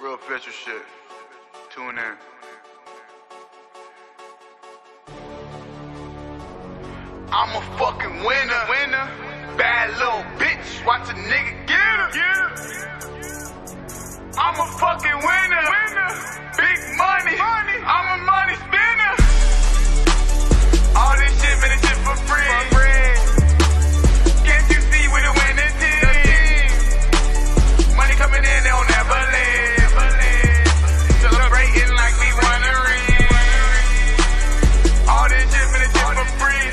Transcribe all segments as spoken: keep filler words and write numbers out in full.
Real official shit. Tune in. I'm a fucking winner, winner. Bad little bitch, watch a nigga get her. Yeah. I'm a fucking winner, winner. Big money, money. I'm a money spinner. All this shit, man, this shit for free. For free. Can't you see we the winning team? Money coming in, they don't never leave. Celebrating like we won a ring. All this shit, man, this shit for free.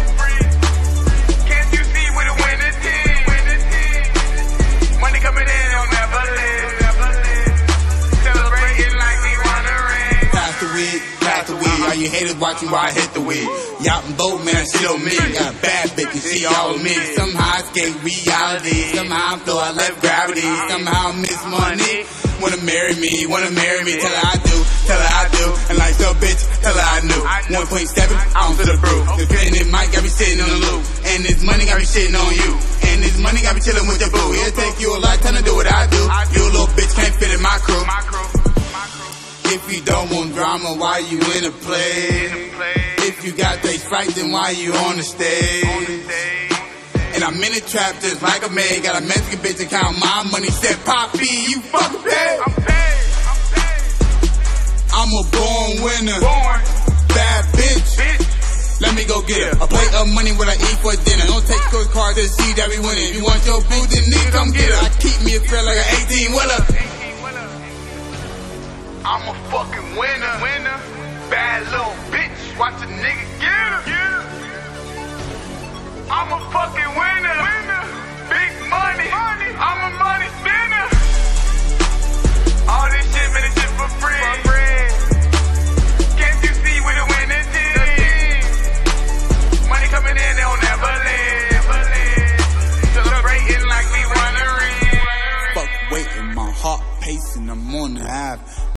Can't you see we the winning team? Money coming in, they don't never leave. Celebrating like we won a ring. Pass the weed, pass the weed. All you haters watching while I hit the weed. Y'all and boat, man, shit on me. Got a bad bitch and she all on me. Somehow I escape reality. Somehow I flow, I left gravity. Somehow I miss money. Wanna marry me, wanna marry me. Tell her I do, tell her I do. And like so bitch, tell her I knew. one point seven, I don't feel the brew. The fitting mic got me sitting on the loop. And this money got me shitting on you. And this money got me chilling with your boo. It'll take you a lifetime to do what I do. You a little bitch can't fit in my crew. If you don't want drama, why you in a play? If you got stage fright, then why you on the stage? And I'm in a trap just like a maid. Got a Mexican bitch and count my money. Said, Poppy, you fucking paid. I'm a born winner. Bad bitch. Let me go get her. A plate of money what I eat for dinner. Don't take your card to see that we winning. If you want your boo, then nigga come get her. I keep me a friend like an eighteen wheeler. I'm a fucking winner, winner. Bad little bitch, watch a nigga get her. Yeah. I'm a fucking winner, winner. Big money, money. I'm a money spinner. All this shit, man, this shit for free. For free. Can't you see we the winning team? Money coming in, they don't never leave. Celebrating like we won a ring. Fuck waiting, my heart pacing, I'm on the half.